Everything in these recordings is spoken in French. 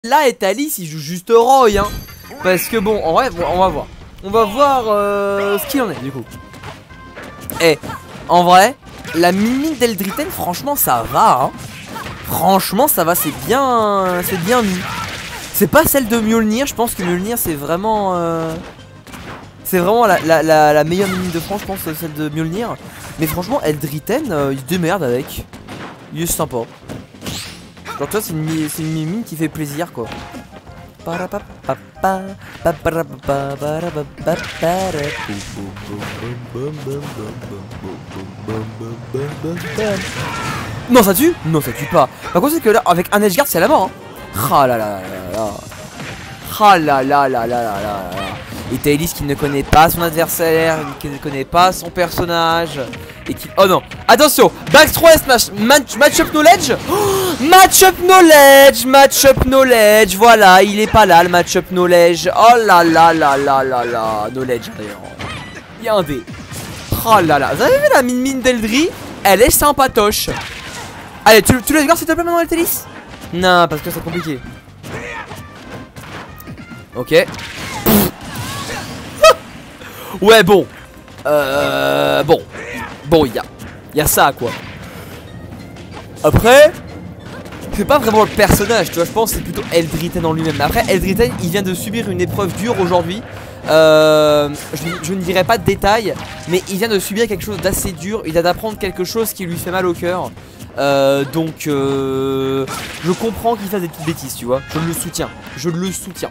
Là, et Thalys, il joue juste Roy, hein. Parce que bon, en vrai, bon, on va voir. On va voir ce qu'il en est, du coup. Eh, en vrai, la mimine d'Eldriten, franchement, ça va, hein. Franchement, ça va, c'est bien mis. C'est pas celle de Mjolnir, je pense que Mjolnir, c'est vraiment... c'est vraiment la meilleure mimine de France, je pense, celle de Mjolnir. Mais franchement, Eldriten, il se démerde avec. Il est sympa. Genre toi, c'est une mimine qui fait plaisir, quoi. Non, ça tue? Non, ça tue pas. Par contre, c'est que là, avec un Edgeguard, c'est la mort, hein. Ah là là là là. Ah là là là là là là. Et Thalys qui ne connaît pas son adversaire, qui ne connaît pas son personnage. Et qui... Oh non, attention, backthrow smash, match-up knowledge. Oh, match-up knowledge, match-up knowledge. Voilà, il est pas là le match-up knowledge. Oh là là là là là là. Knowledge d'ailleurs. Il y a un dé. Oh là là, vous avez vu la mine d'Eldri? Elle est sympatoche. Allez, tu laisses voir s'il te plaît maintenant, Thalys? Non, parce que c'est compliqué. Ok. Ouais, bon. Bon, il y a ça, quoi. Après, c'est pas vraiment le personnage, tu vois. Je pense que c'est plutôt Eldriten en lui-même. Mais après, Eldriten, il vient de subir une épreuve dure aujourd'hui. Je ne dirai pas de détails, mais il vient de subir quelque chose d'assez dur. Il vient d'apprendre quelque chose qui lui fait mal au cœur. Donc, je comprends qu'il fasse des petites bêtises, tu vois. Je le soutiens. Je le soutiens.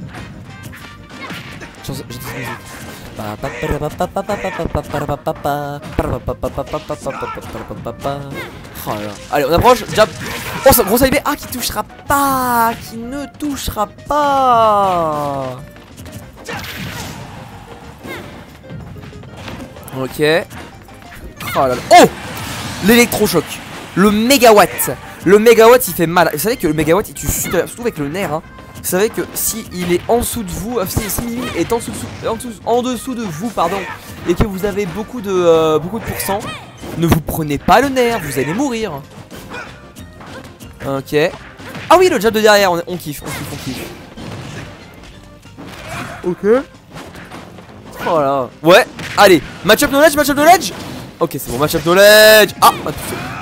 Oh là. Allez, on approche. Jab. Oh, ça grosse AIB. Ah, qui touchera pas. Qui ne touchera pas. Ok. Oh là là. Oh, l'électrochoc. Le mégawatt. Le mégawatt, il fait mal. Vous savez que le mégawatt, il tue super, surtout avec le nerf, hein. Vous savez que si il est en dessous de vous, si Mimi est en dessous de vous, pardon, et que vous avez beaucoup de pourcents, ne vous prenez pas le nerf, vous allez mourir. Ok. Ah oui, le jab de derrière, on kiffe, on kiffe. Ok. Voilà. Ouais, allez, match-up knowledge, match-up knowledge. Ok, c'est bon, match-up knowledge. Ah, pas tout seul.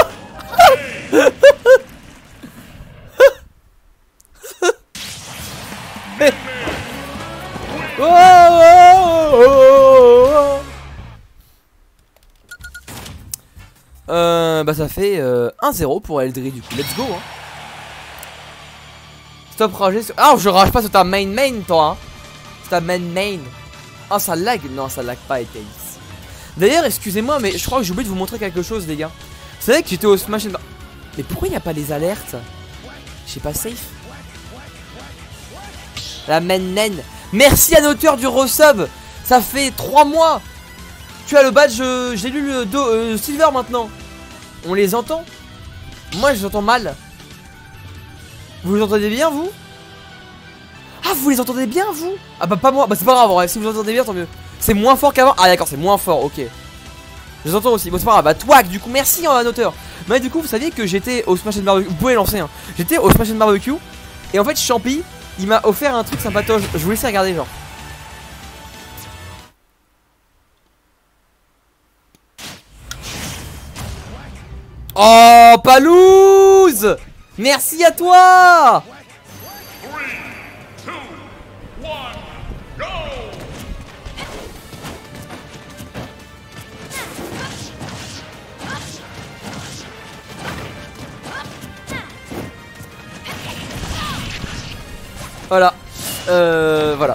Bah ça fait 1-0 pour Eldri du coup, let's go, hein. Stop rager sur... Ah, je rage pas sur ta main toi, hein. Sur ta main. Ah, ça lag. Non, ça lag pas, Thalys. D'ailleurs, excusez-moi, mais je crois que j'ai oublié de vous montrer quelque chose, les gars. Vous savez que j'étais au Smash and... Mais pourquoi il n'y a pas les alertes? Je sais pas, safe. La main. Merci à l'auteur du resub. Ça fait 3 mois. Tu as le badge, j'ai lu le silver maintenant. On les entend? Moi je les entends mal. Vous les entendez bien vous? Ah, vous les entendez bien vous? Ah bah pas moi, bah c'est pas grave, ouais. Si vous entendez bien tant mieux. C'est moins fort qu'avant. Ah d'accord, c'est moins fort, ok. Je les entends aussi, bon c'est pas grave. Bah twack du coup, merci un auteur. Mais du coup vous saviez que j'étais au Smash and Barbecue. Vous pouvez lancer, hein. J'étais au Smash and Barbecue. Et en fait Champy, il m'a offert un truc sympatoche. Je vous laisse regarder genre. Oh, Palouse! Merci à toi! Voilà. Voilà.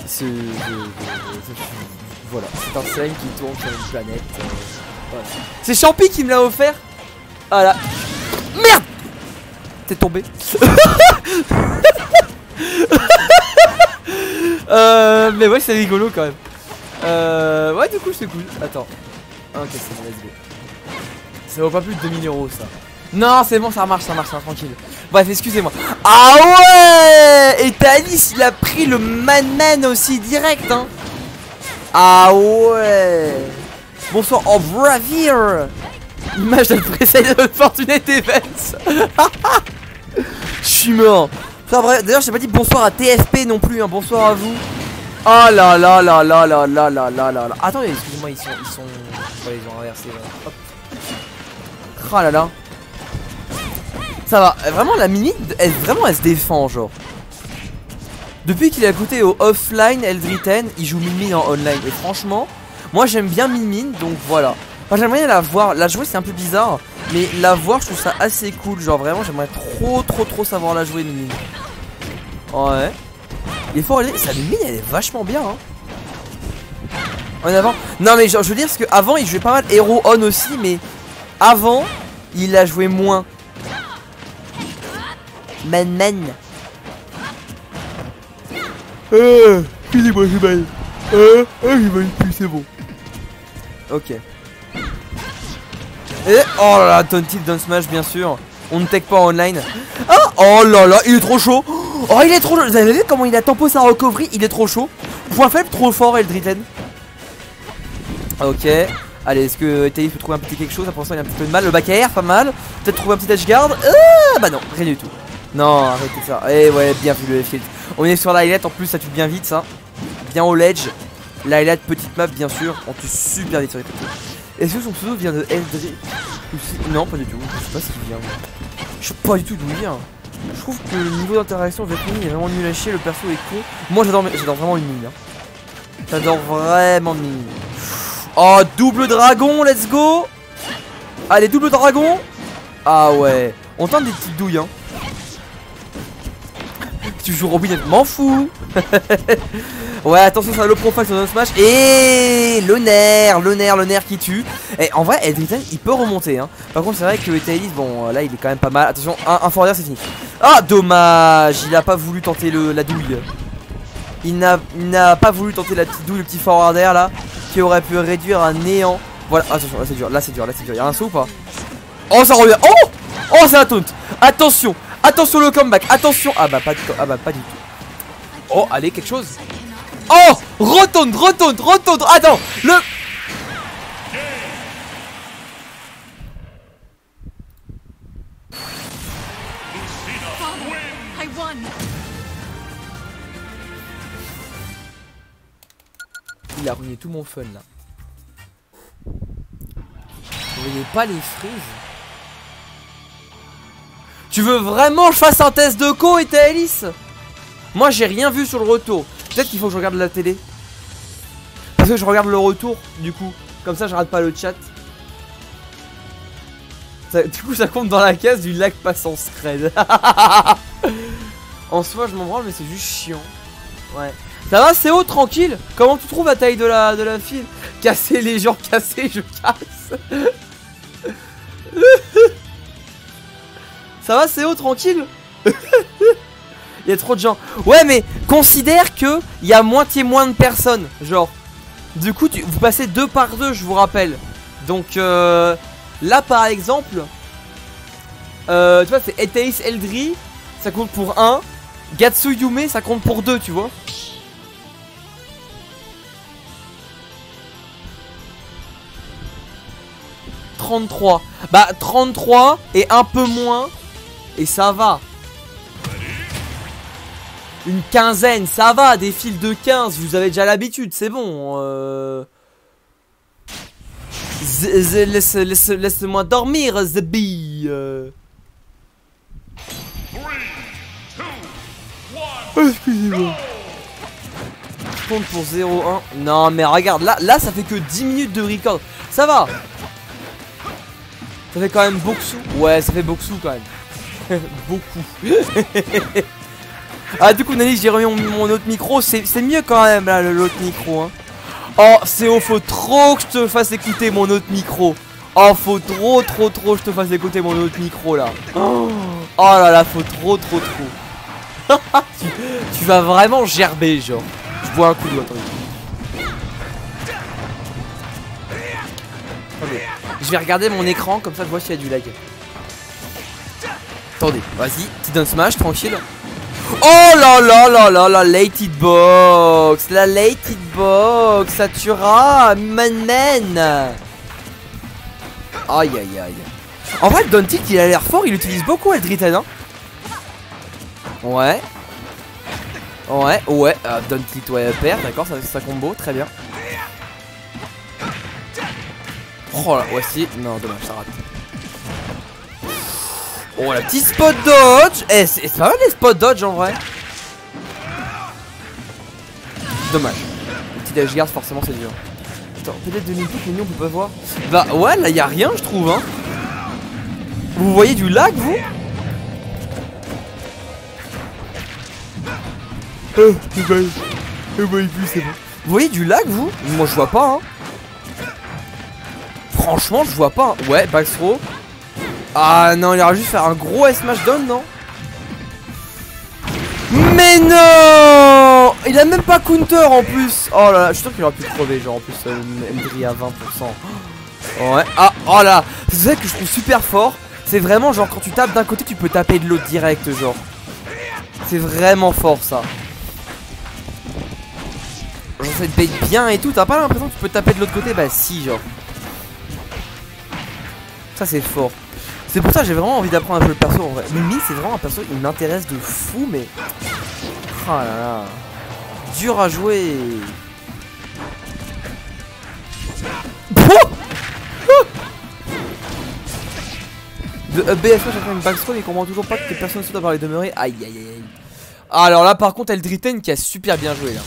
Voilà. C'est un slime qui tourne sur une planète. Voilà. C'est Champy qui me l'a offert. Voilà. Merde! T'es tombé. Mais ouais, c'est rigolo quand même. Ouais, du coup, c'est cool. Attends. Ok, c'est bon, let's go. Ça vaut pas plus de 2000 € ça. Non, c'est bon, ça marche, tranquille. Bref, excusez-moi. Ah ouais! Et Thalys, il a pris le man aussi direct, hein. Ah ouais! Bonsoir, oh bravir! Image de précédent de Fortunate Events. Je suis mort. Ça, vrai, d'ailleurs, j'ai pas dit bonsoir à TFP non plus, hein. Bonsoir à vous. Oh là là là là là là là là là là. Attendez, excusez-moi, ils sont. Ouais, ils ont inversé. Hop. Oh là là. Ça va, vraiment la mini, elle se défend genre. Depuis qu'il est à côté au offline Eldrithen, il joue Min Min en online. Et franchement, moi j'aime bien Min Min, donc voilà. Enfin, j'aimerais bien la voir, la jouer c'est un peu bizarre, mais la voir je trouve ça assez cool. Genre vraiment j'aimerais trop savoir la jouer Min Min. Ouais. Il est fort, sa Min Min elle est vachement bien hein. En avant. Non mais genre, je veux dire parce qu'avant il jouait pas mal Hero On aussi, mais avant il a joué moins. Man. Excusez-moi, j'ai mal. J'ai mal plus, c'est bon. Ok. Et oh là là, Taunted Down Smash, bien sûr. On ne tech pas en online. Ah, oh là là, il est trop chaud. Oh, il est trop chaud. Vous avez vu comment il a tempo sa recovery? Il est trop chaud. Point faible, trop fort, Eldrithen. Ok. Allez, est-ce que Taïf peut trouver un petit quelque chose? Pour l'instant, il a un petit peu de mal. Le back air, pas mal. Peut-être trouver un petit edge guard. Bah non, rien du tout. Non, arrêtez ça. Eh ouais, bien vu le F-Field. On est sur l'highlight, en plus ça tue bien vite ça. Bien au ledge. L'highlight, petite map bien sûr. On tue super vite sur les côtés. Est-ce que son pseudo vient de Eldrithen? Non, pas du tout. Je sais pas ce qu'il vient. Je sais pas du tout d'où il vient. Je trouve que le niveau d'interaction avec Min est vraiment nul à chier. Le perso est con. Moi j'adore vraiment Min Min. J'adore vraiment Min Min. Oh, double dragon, let's go. Allez, double dragon. Ah ouais. On tente des petites douilles hein. Tu joues Robin, m'en fous. Ouais, attention, ça a le profile sur notre smash. Et le nerf qui tue. Et en vrai, Eldrithen, il peut remonter hein. Par contre, c'est vrai que Tailis, bon, là, il est quand même pas mal. Attention, un forward, c'est fini. Ah, dommage. Il a pas voulu tenter la douille. Il n'a pas voulu tenter la petite douille, le petit forward air là, qui aurait pu réduire à néant. Voilà, attention, là c'est dur, là c'est dur. Y'a un saut ou pas? Oh, ça revient. Oh, c'est un taunt. Attention. Attention le comeback, attention. Ah bah pas du tout. Oh, allez, quelque chose. Oh, retourne. Attends, il a ruiné tout mon fun là. Vous voyez pas les frises? Tu veux vraiment que je fasse un test de co et Tailis? Moi j'ai rien vu sur le retour. Peut-être qu'il faut que je regarde la télé. Parce que je regarde le retour du coup. Comme ça je rate pas le chat. Du coup ça compte dans la case du lac passant scred. En soi je m'en branle mais c'est juste chiant. Ouais. Ça va c'est haut tranquille. Comment tu trouves la taille de la file? Casser les gens, casser je casse. Ça va c'est haut tranquille. Il y a trop de gens. Ouais mais considère que il y a moitié moins de personnes. Genre. Du coup vous passez 2 par 2 je vous rappelle. Donc là par exemple tu vois c'est Eteis Eldri. Ça compte pour 1. Gatsu Yume ça compte pour 2 tu vois. « 33 ». Bah 33 et un peu moins. Et ça va. Une quinzaine, ça va, des fils de 15, vous avez déjà l'habitude, c'est bon. Laisse-moi dormir, The Bee. Excusez-moi. Je compte pour 0-1. Non, mais regarde, là, ça fait que 10 minutes de record. Ça va. Ça fait quand même beaucoup. Ouais, ça fait beaucoup quand même. Beaucoup. Ah du coup Nali j'ai remis mon autre micro. C'est mieux quand même là l'autre micro hein. Oh CO faut trop que je te fasse écouter mon autre micro. Oh faut trop que je te fasse écouter mon autre micro là. Oh là là faut trop tu vas vraiment gerber genre. Je bois un coup d'eau attendez. Je vais regarder mon écran comme ça je vois s'il y a du lag. Attendez, vas-y, petit down smash, tranquille. Oh là là là là la late hitbox. La late hitbox, ça tuera, man. Aïe aïe aïe. En vrai, Dontit il a l'air fort, il utilise beaucoup Eldrithen hein. Ouais. Ouais, ouais. Don't hit, ouais, père, d'accord, ça c'est sa combo, très bien. Oh là, voici. Non, dommage, ça rate. Oh, la petite spot dodge. Eh, c'est pas mal les spot dodge en vrai. Dommage. Le petit dash guard, forcément, c'est dur. Attends, peut-être demi-tour, mais nous on peut pas voir. Bah, ouais, là, y'a rien, je trouve, hein. Vous voyez du lag, vous? C'est bon. Vous voyez du lag, vous? Moi, je vois pas, hein. Franchement, je vois pas. Hein. Ouais, back throw. Ah non, il aurait juste faire un gros S-Smash-Down, non? Mais non! Il a même pas counter en plus. Oh là là, je suis sûr qu'il aurait pu crever, genre en plus Eldri à 20%. Ouais, ah, oh là. C'est ça que je trouve super fort. C'est vraiment genre quand tu tapes d'un côté, tu peux taper de l'autre direct, genre. C'est vraiment fort ça. Genre ça te bait bien et tout. T'as pas l'impression que tu peux taper de l'autre côté? Bah si, genre. Ça c'est fort. C'est pour ça que j'ai vraiment envie d'apprendre un peu le perso en vrai. Mimi c'est vraiment un perso qui m'intéresse de fou mais... Oh là là. Dur à jouer. De BFF chacun une backthrow mais il comprend toujours pas que personne ne saute par les demeurer. Aïe aïe aïe aïe. Alors là par contre Eldriten qui a super bien joué là.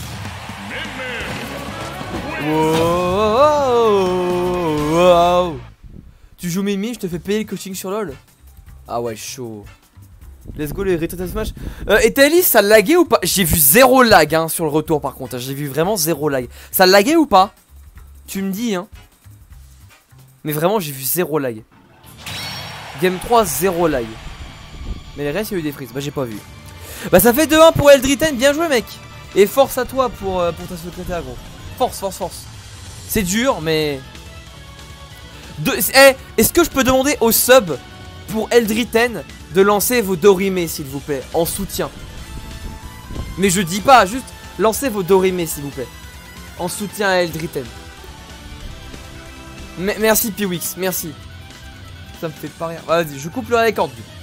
Wow, wow. Tu joues Mimi, je te fais payer le coaching sur LoL. Ah ouais, chaud. Let's go les Return Smash. Et Thalis, ça laguait ou pas? J'ai vu zéro lag hein, sur le retour par contre. J'ai vu vraiment zéro lag. Ça laguait ou pas? Tu me dis hein. Mais vraiment, j'ai vu zéro lag. Game 3, zéro lag. Mais les restes, il y a eu des frises. Bah, j'ai pas vu. Bah, ça fait 2-1 pour Eldriten. Bien joué, mec. Et force à toi pour ta secrétaire, gros. Force, force, force. C'est dur, mais... Est-ce que je peux demander au sub pour Eldriten de lancer vos Dorime s'il vous plaît, en soutien. Mais je dis pas, juste lancez vos Dorime s'il vous plaît, en soutien à Eldriten. Merci Piwix, merci. Ça me fait pas rire. Vas-y, je coupe le record.